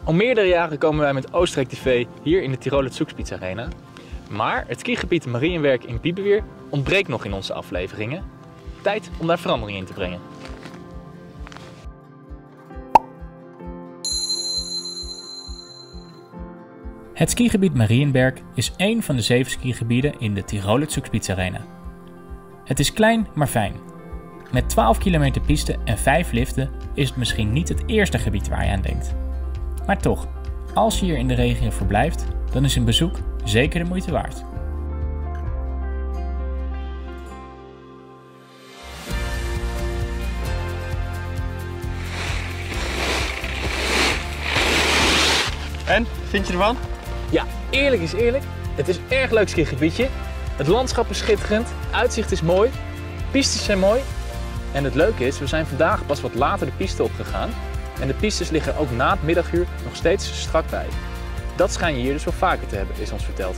Al meerdere jaren komen wij met Oostenrijk TV hier in de Tiroler Zugspitzarena. Maar het skigebied Marienwerk in Bieberweer ontbreekt nog in onze afleveringen. Tijd om daar verandering in te brengen. Het skigebied Marienberg is één van de 7 skigebieden in de Tiroler Zugspitzarena. Het is klein, maar fijn. Met 12 kilometer piste en 5 liften is het misschien niet het eerste gebied waar je aan denkt. Maar toch, als je hier in de regio verblijft, dan is een bezoek zeker de moeite waard. En, vind je ervan? Ja, eerlijk is eerlijk. Het is een erg leuk skigebiedje. Het landschap is schitterend, uitzicht is mooi, pistes zijn mooi. En het leuke is, we zijn vandaag pas wat later de piste opgegaan. En de pistes liggen ook na het middaguur nog steeds strak bij. Dat schijn je hier dus wel vaker te hebben, is ons verteld.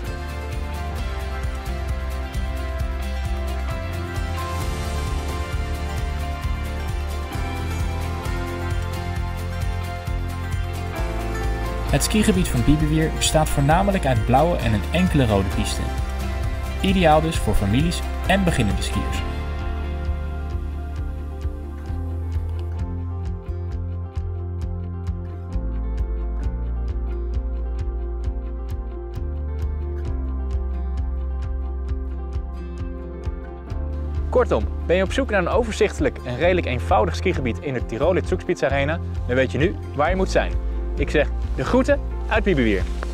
Het skigebied van Bieberweer bestaat voornamelijk uit blauwe en een enkele rode piste. Ideaal dus voor families en beginnende skiers. Kortom, ben je op zoek naar een overzichtelijk en redelijk eenvoudig skigebied in de Tiroler Zugspitzarena, dan weet je nu waar je moet zijn. Ik zeg de groeten uit Bieberweer.